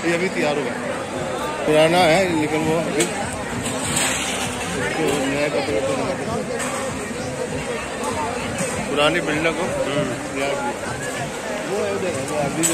ये अभी तैयार होगा, पुराना है लेकिन वो अभी नए कपड़े को पुरानी बिल्डिंग को तैयार किया। वो है उधर, वो अभी